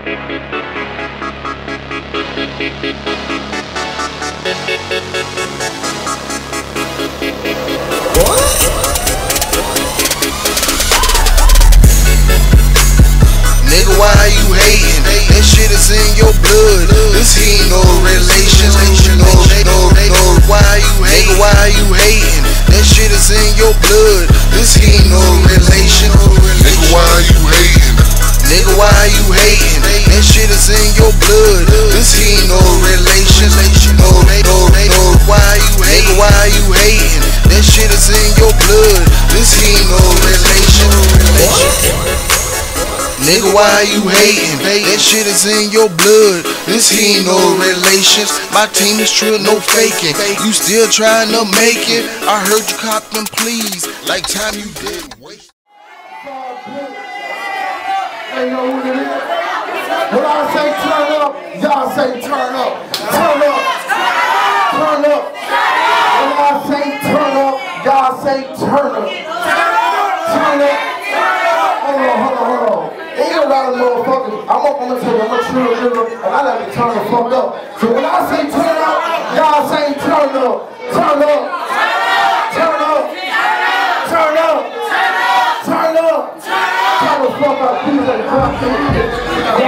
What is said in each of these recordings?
Nigga, why you hating? That shit is in your blood. This ain't no relation. No, why you hating? Nigga, why you hating? That shit is in your blood. This ain't no relation. Nigga, why you hating? Nigga, why you hating? That shit is in your blood. This ain't no relation. No, why you hating? Nigga, why you hating? That shit is in your blood. This ain't no relation. Nigga, why you hating? That shit is in your blood. This ain't no relations. My team is true, no faking. You still trying to make it? I heard you cop them please. Like time you did waste. They know what it is. When I say turn up, y'all say turn up. Turn up. Turn up. When I say turn up, y'all say turn up. Turn up. Hold on. Ain't a lot of motherfuckers. I'm gonna tell you, I'm a true nigga, and I like to turn the fuck up. So when I say turn up, y'all say turn up. Turn up. Turn up. Turn up. Turn up. Turn the fuck up, please, and drop to me.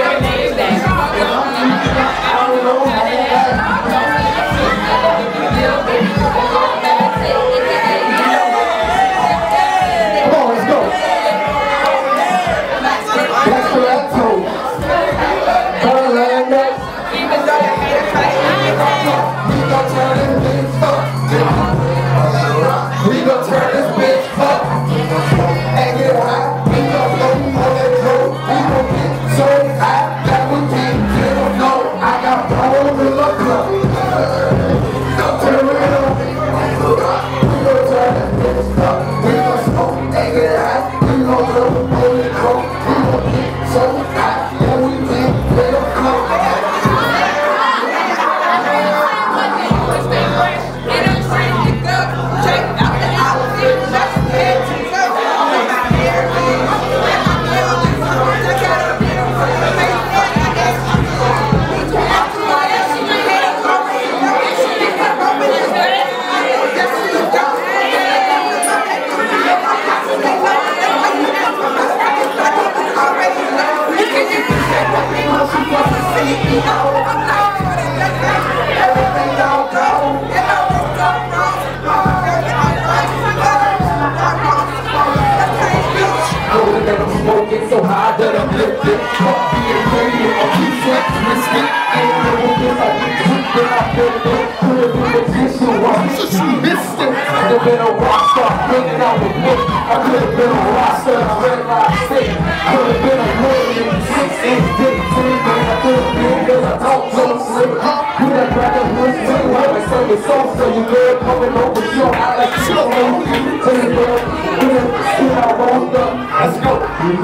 So high that I'm lifted, fuck being pretty, I'll keep sweat twisted. Ain't no this, I get tricked, then I feel it, put it in the tissue, I missed it. Could've been a rock star, hanging out with me. I could've been a roster, a red light stick. Could've been a million, 6 inch dick, 10 man, I could've been, cause I talk so slick. You that grab the hood, swing, like I say it's so, so you good, coming over short, I like to slow. Clean it up, I rolled up, let's go.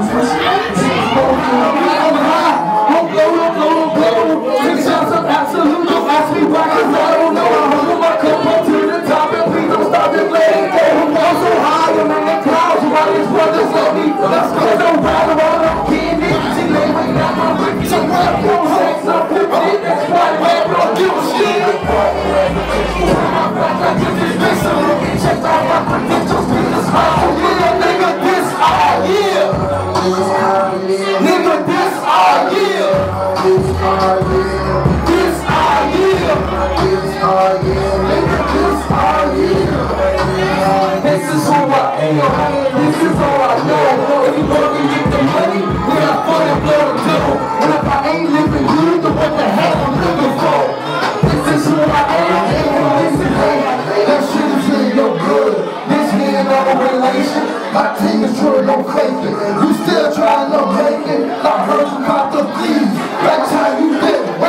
This is all I know. If you gonna get the money, we got fun and blow the dough. And if I ain't living good, then what the hell I'm living for? This is who I am. This is that shit is in your blood. This ain't no relation. My team is true, no faking. You still trying to make it. I heard you caught the thieves. That time you did.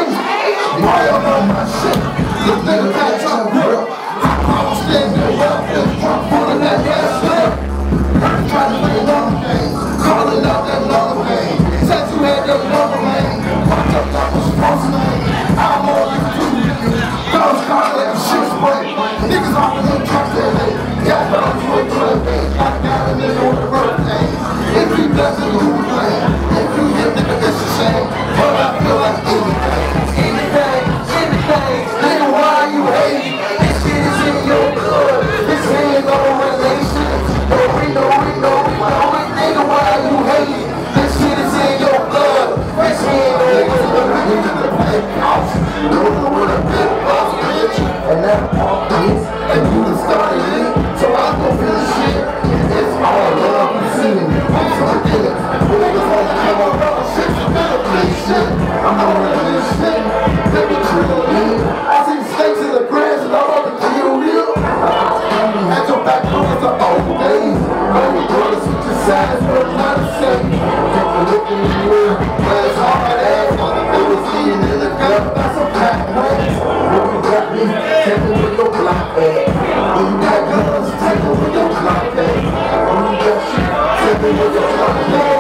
I'm over this shit. Let me chill, man. I see snakes in the grass and I'm over to kill you. At your back door is an old day. Baby brother, switch your sides, but not the same. Take a look in the mirror. Glass hard ass. They was eating in the gut. That's a pack race. When you got me, take me with your block bag. When you got guns, take me with your block bag. When you got shit, take me with your block bag.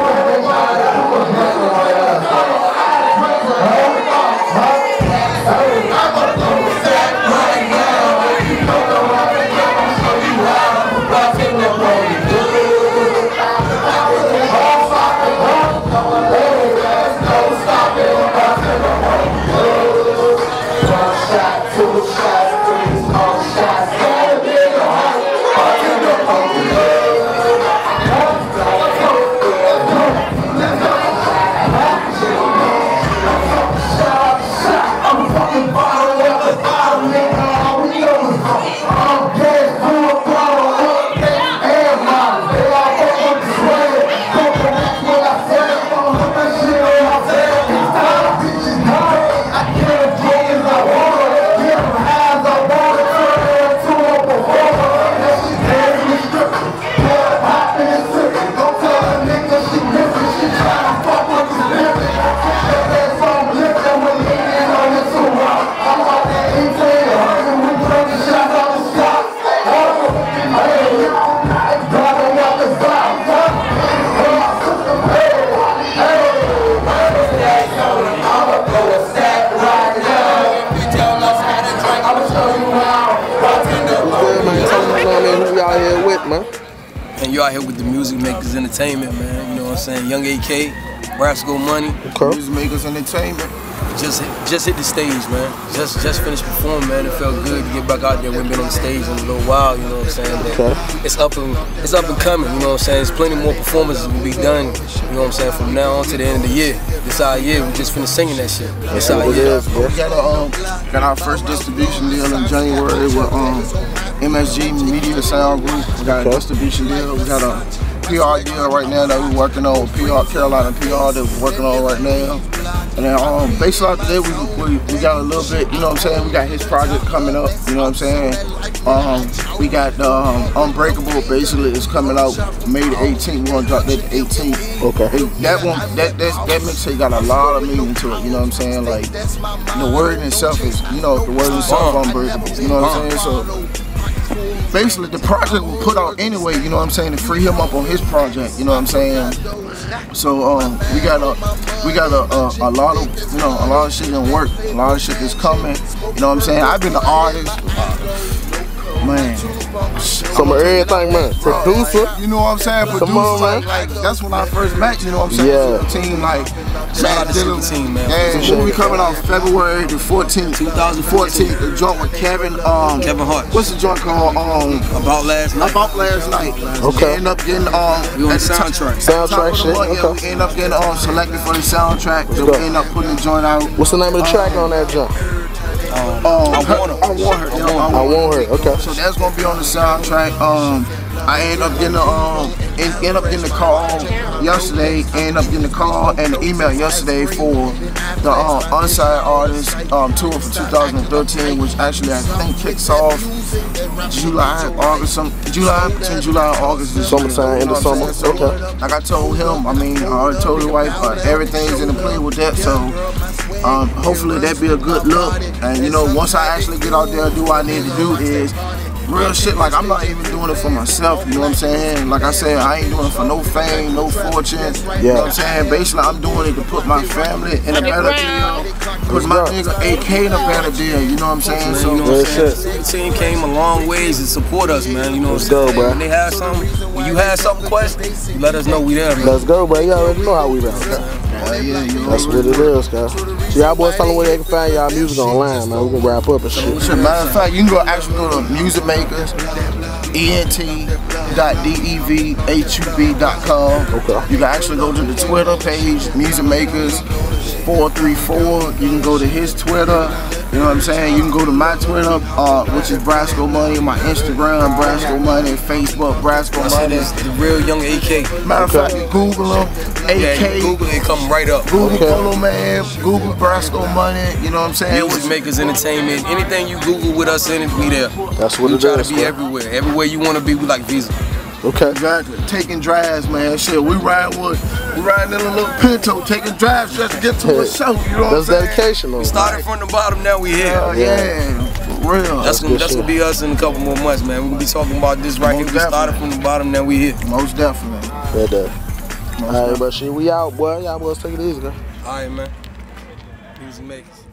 And you out here with the Music Makers Entertainment, man. You know what I'm saying? Young AK, Rascal Money. Okay. Music Makers Entertainment. Just hit the stage, man. Just finished performing, man. It felt good to get back out there. We ain't been on the stage in a little while, you know what I'm saying? Okay. It's up and coming, you know what I'm saying? There's plenty more performances will be done, you know what I'm saying, from now on to the end of the year. This our year, we just finished singing that shit. This our year. We got our first distribution deal in January with MSG Media Sound Group. We got a distribution deal. We got a PR deal right now that we're working on with Carolina PR that we're working on right now. And then basically after that, we got a little bit, you know what I'm saying, we got his project coming up, you know what I'm saying. We got Unbreakable, basically, is coming out May the 18th. We're gonna drop that the 18th. Okay. That mixtape got a lot of meaning to it, you know what I'm saying? Like, the word in itself is, you know, the word in itself Unbreakable, you know what I'm saying? So basically the project will put out anyway, you know what I'm saying, to free him up on his project, you know what I'm saying? So we got a lot of, you know, a lot of shit in work, a lot of shit that's coming, you know what I'm saying? I've been an artist, man. Some of everything, man. Producer. You know what I'm saying? Producer, come on, man. Like, that's when I first met, you know what I'm saying? Yeah. The team, like, shout out to the team, man. Yeah, we coming out February the 14th, 2014. The joint with Kevin Hart. What's the joint called? About Last Night. About Last Night. Okay. We end up getting we on the soundtrack. Soundtrack shit. Okay. Yeah, we end up getting selected for the soundtrack. So we end up putting the joint out. What's the name of the track on that joint? I Want Her. Okay. So that's gonna be on the soundtrack. I end up getting the call yesterday. End up getting the call and the email yesterday for the Unsigned Artist tour for 2013, which actually I think kicks off between July and August. This Summertime, in the summer. So, okay. Like I told him, I already told his wife, everything's in the play with that. So hopefully that be a good look. And you know, once I actually get out there, do what I need to do is real shit. Like, I'm not even doing it for myself, you know what I'm saying? Like I said, I ain't doing it for no fame, no fortune, you know what I'm saying? Basically, I'm doing it to put my family in a better deal, put my nigga AK in a better deal, you know what I'm saying? So, you know what I'm saying? The team came a long ways to support us, man, you know what I'm saying? bro. When they have something, when you have something question, you let us know we there, man. Let's go, bro. You already know how we run. That's what it is, guys. So y'all boys tell them where they can find y'all music online, man. We can wrap up and shit. Matter of fact, you can actually go to Music Makers, ent.devhub.com. Okay. You can actually go to the Twitter page, Music Makers 434. You can go to his Twitter. You know what I'm saying? You can go to my Twitter, which is Brasco Money, my Instagram, Brasco Money, Facebook, Brasco Money. That's the real young AK. Matter of fact, Google them, AK. Yeah, Google it, come right up. Google Polo Man, Google Brasco Money, you know what I'm saying? Music Makers Entertainment. Anything you Google with us in it, we there. That's what we it try is, to be man. everywhere. Everywhere you want to be, we like Visa. Okay. Exactly. Taking drives, man. Shit, we riding in a little Pinto, taking drives just to get to a show. You know what I'm That's saying? dedication, though. We started from the bottom, now we here. Yeah, for real. That's gonna be us in a couple more months, man. We're gonna be talking about this right here. We started from the bottom, now we here. Most definitely. All right, but shit, we out, boy. Y'all boys take it easy, man. All right, man. Music Makers.